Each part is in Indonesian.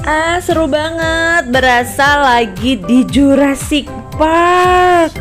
Seru banget, berasa lagi di Jurassic Park.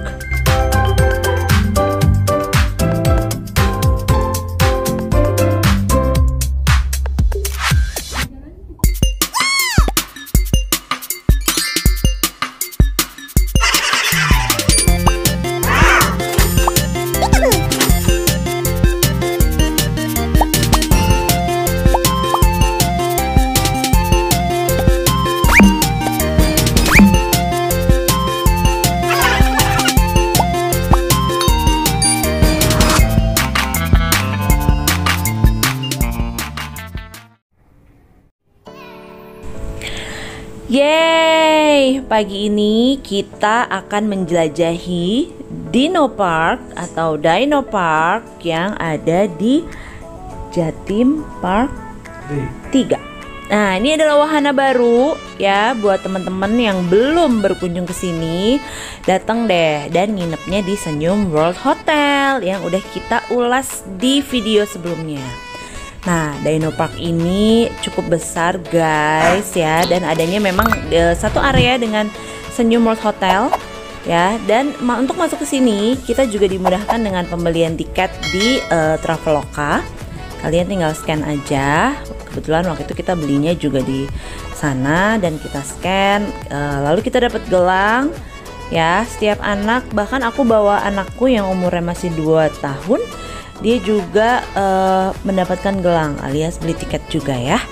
Yeay, pagi ini kita akan menjelajahi Dino Park atau Dino Park yang ada di Jatim Park 3. Nah, ini adalah wahana baru ya buat teman-teman yang belum berkunjung ke sini. Datang deh dan nginepnya di Senyum World Hotel yang udah kita ulas di video sebelumnya. Nah, Dino Park ini cukup besar guys ya, dan adanya memang satu area dengan Senyum World Hotel ya. Dan untuk masuk ke sini kita juga dimudahkan dengan pembelian tiket di Traveloka. Kalian tinggal scan aja. Kebetulan waktu itu kita belinya juga di sana dan kita scan, lalu kita dapat gelang ya. Setiap anak, bahkan aku bawa anakku yang umurnya masih 2 tahun, dia juga mendapatkan gelang alias beli tiket juga ya.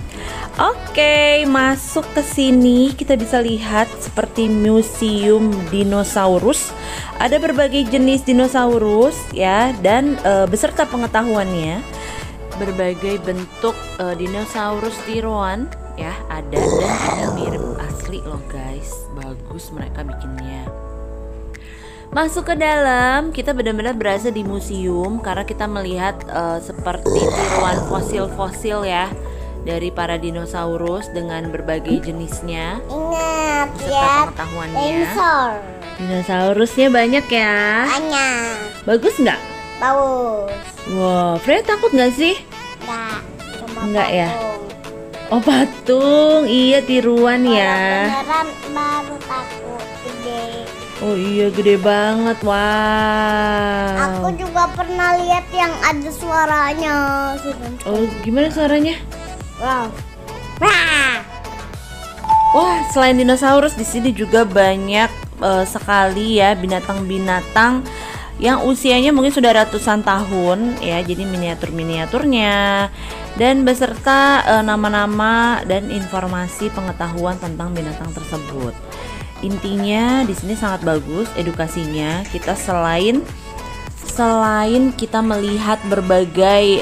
Oke, masuk ke sini kita bisa lihat seperti museum dinosaurus. Ada berbagai jenis dinosaurus ya, dan beserta pengetahuannya. Berbagai bentuk dinosaurus tiruan ya ada, dan ada mirip asli loh guys. Bagus mereka bikinnya. Masuk ke dalam, kita benar-benar berasa di museum karena kita melihat seperti tiruan fosil-fosil ya dari para dinosaurus dengan berbagai jenisnya. Ingat beserta ya, pengetahuannya. dinosaur. Dinosaurusnya banyak ya. Banyak. Bagus nggak? Bagus. Wow, Freya takut nggak sih? Enggak. Cuma Enggak ya? patung. Oh patung, iya tiruan Kalau ya. beneran baru takut gede. Oh iya gede banget, wow. Aku juga pernah lihat yang ada suaranya. Oh gimana suaranya? Wow. Wah. Wah, selain dinosaurus di sini juga banyak sekali ya binatang-binatang yang usianya mungkin sudah ratusan tahun ya. Jadi miniatur-miniaturnya dan beserta nama-nama dan informasi pengetahuan tentang binatang tersebut. Intinya di sini sangat bagus edukasinya. Kita selain kita melihat berbagai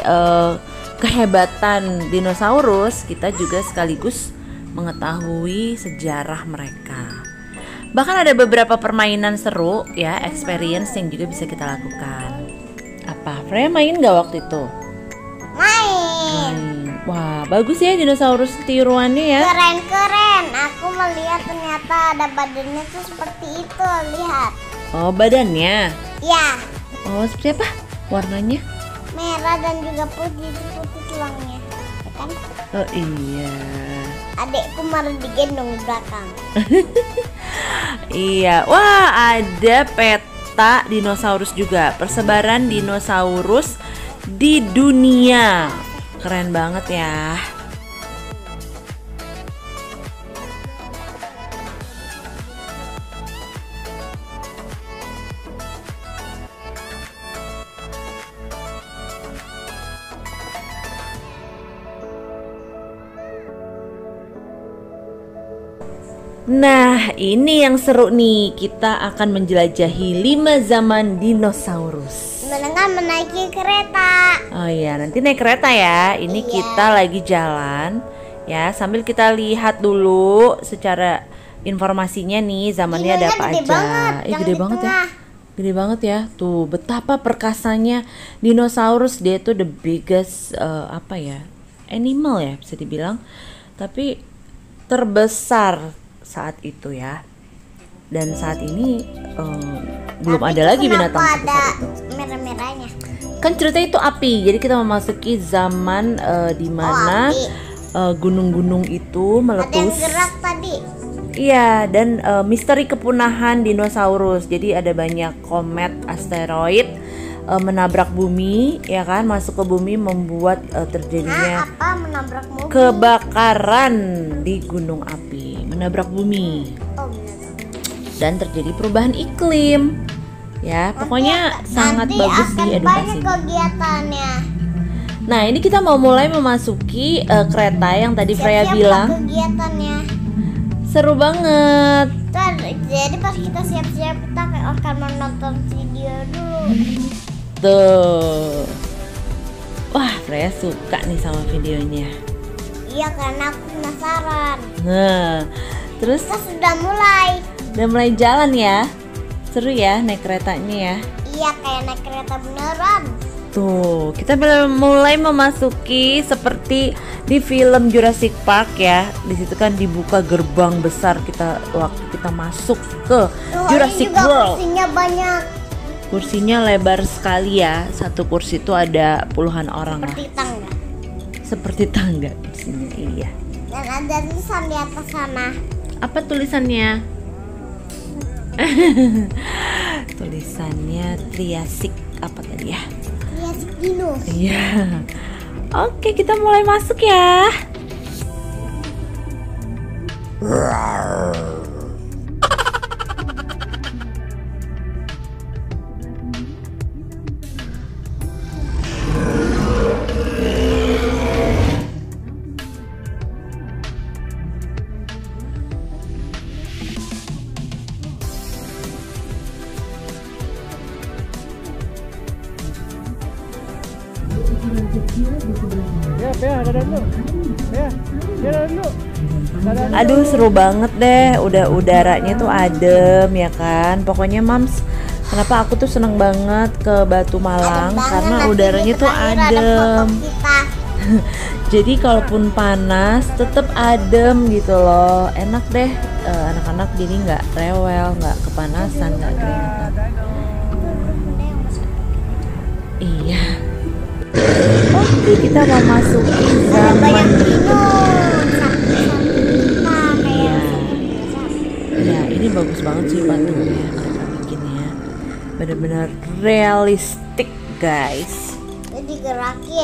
kehebatan dinosaurus, kita juga sekaligus mengetahui sejarah mereka. Bahkan ada beberapa permainan seru ya, experience yang juga bisa kita lakukan. Apa? Freya main nggak waktu itu? Main. Wah, bagus ya dinosaurus tiruannya ya. Keren-keren. Aku melihat ternyata ada badannya tuh seperti itu. Lihat. Oh, badannya. Ya, Oh, seperti apa? Warnanya? merah dan juga putih tulangnya. Ya kan? Oh iya. Adekku malah digendong di belakang. Iya. Wah, ada peta dinosaurus juga. Persebaran dinosaurus di dunia. Keren banget ya. Nah, ini yang seru nih. Kita akan menjelajahi 5 zaman dinosaurus. Dengan menaiki kereta. Oh iya, nanti naik kereta ya. Ini Iya. kita lagi jalan ya, sambil kita lihat dulu secara informasinya nih zamannya ada Dinonya apa gede aja. banget, yang Gede di banget ya. tengah. Gede banget ya. Tuh, betapa perkasanya dinosaurus. Dia tuh the biggest apa ya? Animal ya bisa dibilang. Tapi terbesar saat itu ya. Dan saat ini belum Tapi ada lagi binatang kenapa sebesar ada itu. merah-merahnya? Kan cerita itu api, jadi kita memasuki zaman di mana api. gunung-gunung itu Ada yang meletus. gerak tadi. Iya, dan misteri kepunahan dinosaurus. Jadi ada banyak komet, asteroid menabrak bumi, ya kan, masuk ke bumi, membuat terjadinya Apa menabrak mobil? kebakaran di gunung api, menabrak bumi, Oh, benar. dan terjadi perubahan iklim. Ya, pokoknya sangat bagus akan di banyak edukasinya. kegiatannya. Nah, ini kita mau mulai memasuki kereta yang tadi Freya Siap-siap bilang kegiatannya. seru banget. Jadi pas kita siap-siap kita akan menonton video dulu. Tuh. Wah, Freya suka nih sama videonya. Iya, karena aku penasaran. Nah, terus Kita sudah mulai. udah mulai jalan ya. Seru ya naik keretanya ya. Iya, kayak naik kereta beneran. Tuh, kita mulai memasuki seperti di film Jurassic Park ya. Di situ kan dibuka gerbang besar waktu kita masuk ke Jurassic Ini juga World. kursinya banyak Kursinya lebar sekali ya. Satu kursi itu ada puluhan orang lah. seperti tangga. Seperti tangga kursinya, iya. Dan ada tulisan di atas sana. Apa tulisannya? Tulisannya Triassic apa tadi ya? Iya, dino. Iya. Oke, kita mulai masuk ya. Aduh, seru banget deh. Udah udaranya tuh adem ya kan. Pokoknya Mams, kenapa aku tuh seneng banget ke Batu Malang, Adem banget, karena nanti udaranya di tuh terakhir ada foto adem. kita. Jadi kalaupun panas tetap adem gitu loh. Enak deh, anak-anak jadi nggak rewel, nggak kepanasan, nggak keringetan. Iya. Oke, kita mau masuki Ada banyak zaman. dino. Nah, Iya. kayak Ya, ini bagus banget sih patungnya mereka bikinnya. Bener-bener realistik, guys. jadi gerakin.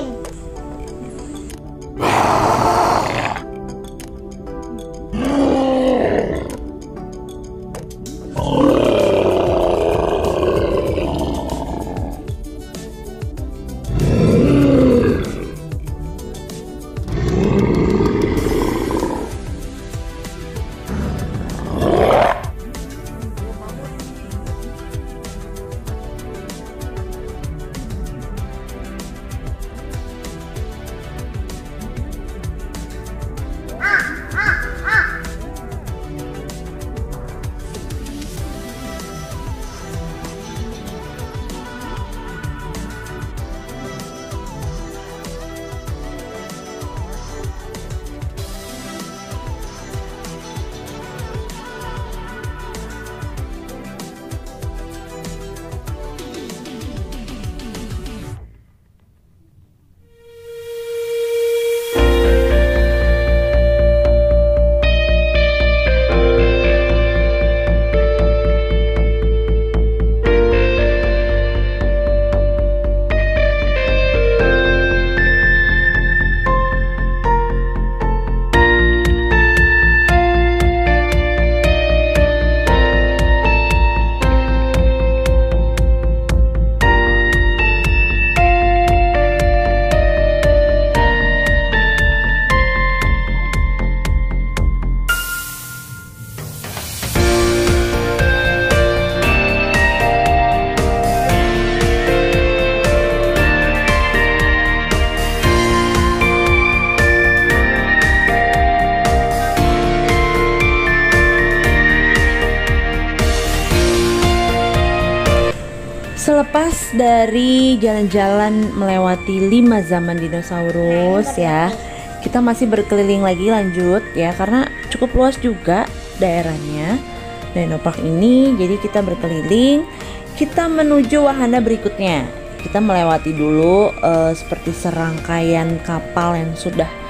Selepas dari jalan-jalan melewati 5 zaman dinosaurus ya, kita masih berkeliling lagi lanjut ya, karena cukup luas juga daerahnya Dino Park ini. Jadi kita berkeliling, kita menuju wahana berikutnya. Kita melewati dulu seperti serangkaian kapal yang sudah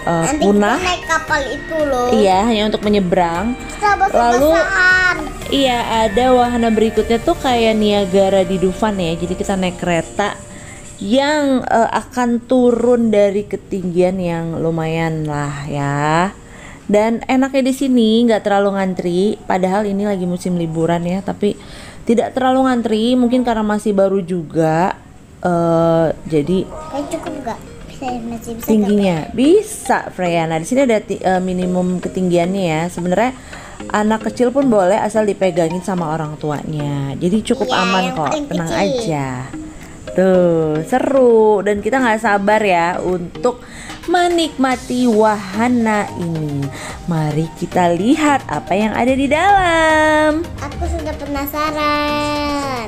Nanti punah. kita naik kapal itu loh. Iya, hanya untuk menyeberang. Kita Lalu basah-basahan. iya, ada wahana berikutnya tuh kayak Niagara di Dufan ya. Jadi kita naik kereta yang akan turun dari ketinggian yang lumayan lah ya. Dan enaknya di sini nggak terlalu ngantri. Padahal ini lagi musim liburan ya, tapi tidak terlalu ngantri. Mungkin karena masih baru juga. Jadi Kayak cukup nggak? Masih bisa tingginya bisa Freya. Nah di sini ada minimum ketinggiannya ya. Sebenarnya anak kecil pun boleh asal dipegangin sama orang tuanya. Jadi cukup Iya, aman yang kok, paling tenang kecil. aja. Tuh seru dan kita nggak sabar ya untuk menikmati wahana ini. Mari kita lihat apa yang ada di dalam. Aku sudah penasaran.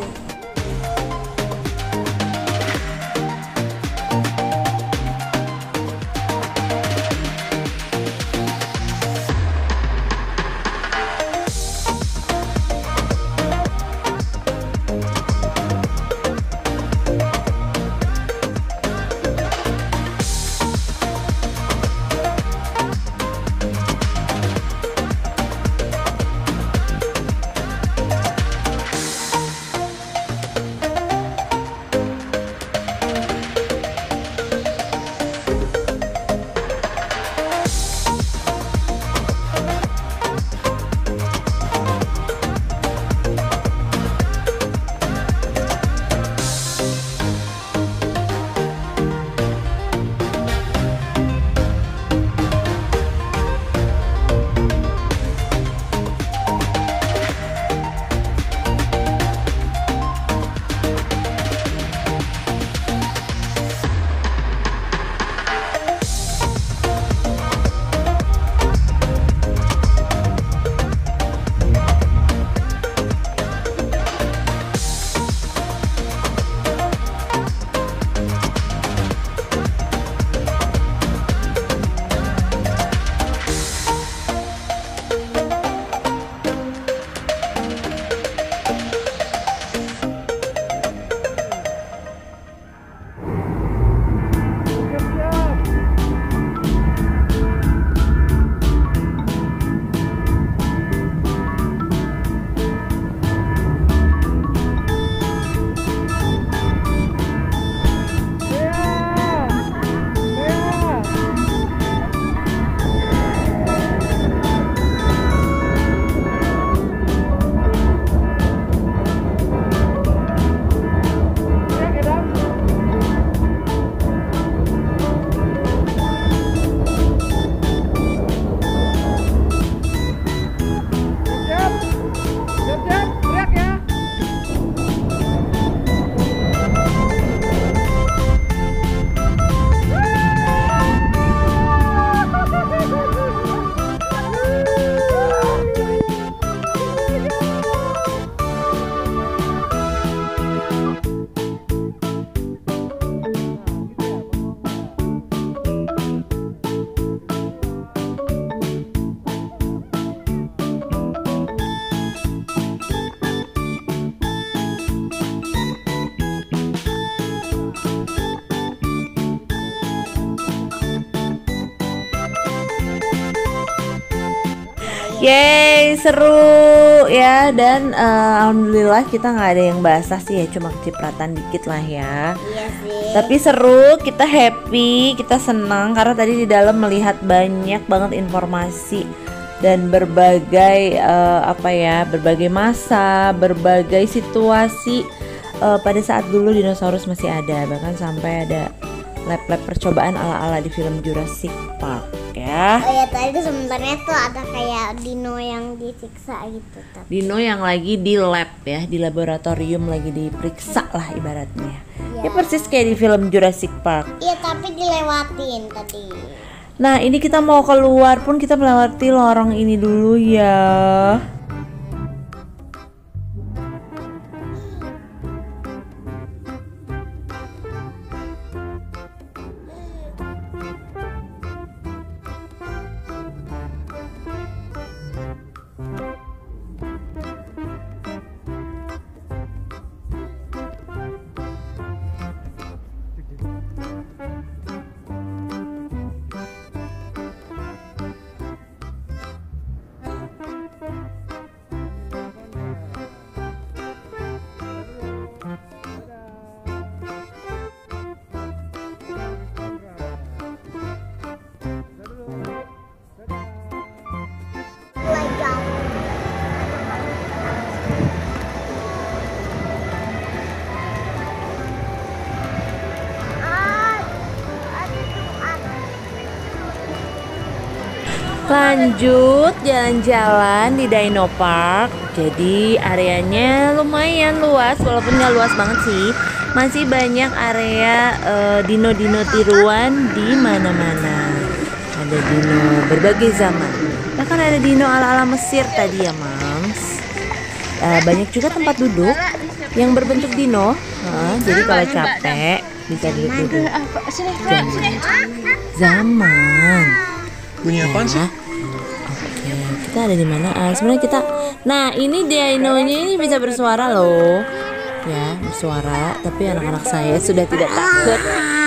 Yeay, seru ya. Dan alhamdulillah kita nggak ada yang basah sih ya, cuma kecipratan dikit lah ya. Iya sih. Tapi seru, kita happy, kita senang karena tadi di dalam melihat banyak banget informasi dan berbagai berbagai masa, berbagai situasi pada saat dulu dinosaurus masih ada, bahkan sampai ada lab-lab percobaan ala-ala di film Jurassic Park ya. Oh ya, tadi tuh sebenarnya tuh ada kayak dino yang disiksa gitu. Dino yang lagi di lab ya, di laboratorium lagi diperiksa lah ibaratnya. Ya persis kayak di film Jurassic Park. Iya, tapi dilewatin tadi. Nah ini kita mau keluar pun kita melewati lorong ini dulu ya. Lanjut jalan-jalan di Dino Park. Jadi areanya lumayan luas, walaupun nggak luas banget sih. Masih banyak area dino-dino tiruan di mana-mana. Ada dino berbagai zaman. Bahkan ada dino ala-ala Mesir tadi ya, Mams. Banyak juga tempat duduk yang berbentuk dino. Jadi kalau capek bisa duduk-duduk. Zaman. Bunyi apaan sih? Oke, kita ada di mana? Sebenarnya kita, nah ini dinonya ini bisa bersuara loh, ya bersuara. Tapi anak-anak saya sudah tidak takut.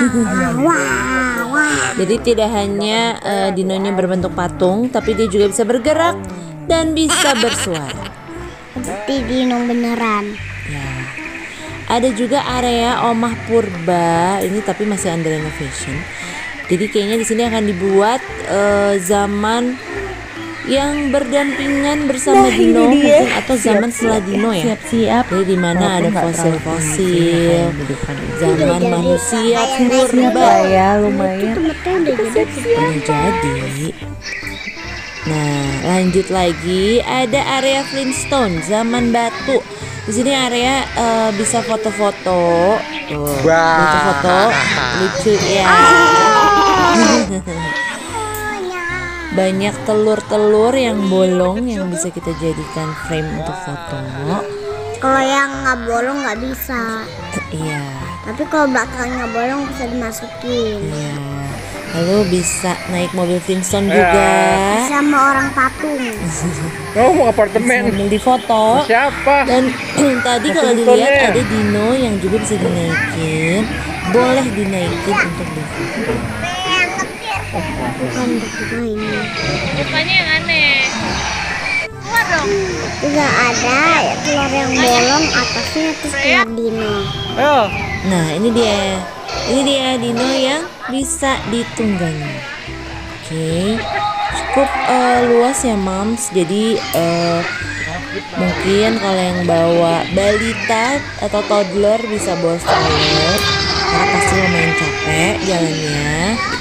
Jadi tidak hanya dinonya berbentuk patung, tapi dia juga bisa bergerak dan bisa bersuara. Seperti dino beneran. Ya, ada juga area Omah Purba ini, tapi masih under renovation. Jadi kayaknya di sini akan dibuat zaman yang berdampingan bersama dino mungkin, atau zaman setelah dino ya. Siap-siap. Jadi di mana ada fosil-fosil, zaman manusia purba Ya lumayan. udah jadi. Nah, lanjut lagi ada area Flintstone zaman batu. Di sini area bisa foto-foto. Tuh, foto-foto lucu ya. Banyak telur-telur yang bolong yang bisa kita jadikan frame untuk foto. Kalau yang nggak bolong nggak bisa. Iya. Tapi kalau belakangnya bolong bisa dimasukin. Iya. Lalu bisa naik mobil Flintstone juga. Sama orang patung. Oh, mau apartemen. Sambil difoto. Siapa? Dan tadi kalau dilihat ada dino yang juga bisa dinaikin. Boleh dinaikin untuk difoto. Bukan untuk main. Mukanya yang aneh. Keluar dong. Juga ada ya, telur yang bolong atasnya terus telur dino. Ayo. Nah, ini dia. Ini dia dino yang bisa ditunggangi. Oke. Cukup luas ya, Mams. Jadi mungkin kalau yang bawa balita atau toddler bisa bawa stroller. Karena pasti lumayan capek jalannya.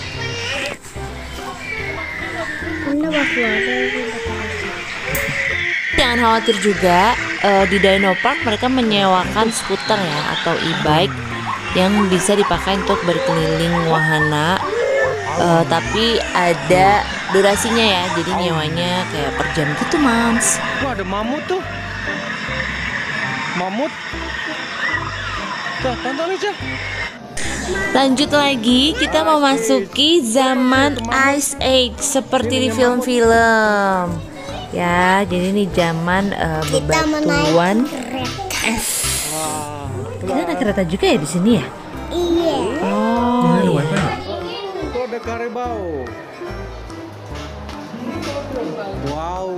Anda bawa keluar. Jangan khawatir juga, di Dino Park mereka menyewakan skuter ya atau e-bike yang bisa dipakai untuk berkeliling wahana, tapi ada durasinya ya, jadi nyewanya kayak per jam gitu, Mams. Wah, ada mamut tuh. Mamut. Tuh, tonton aja. Lanjut lagi, kita mau masuki zaman Ice Age seperti di film-film. Ya, jadi ini zaman bebatuan es. Kita ada kereta juga ya di sini ya? Iya. Oh, iya. Tuh ada karebau. Wow.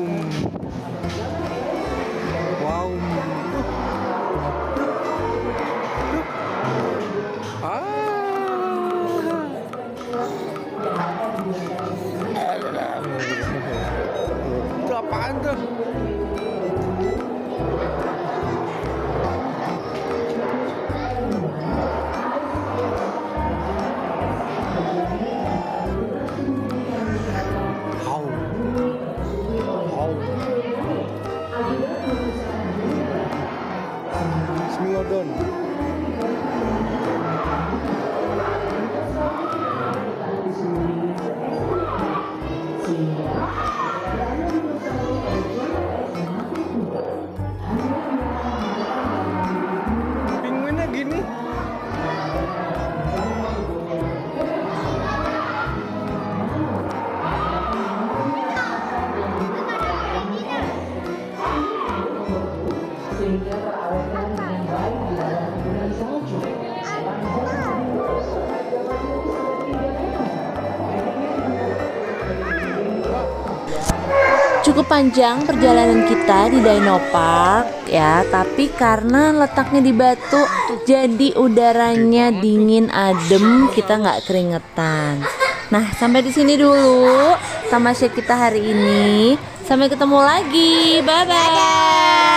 Wow. Itu apaan tuh? Smilodon. Penguinnya gini. Cukup panjang perjalanan kita di Dino Park ya, tapi karena letaknya di batu jadi udaranya dingin adem, kita nggak keringetan. Nah, sampai di sini dulu tamasya kita hari ini. Sampai ketemu lagi. Bye bye.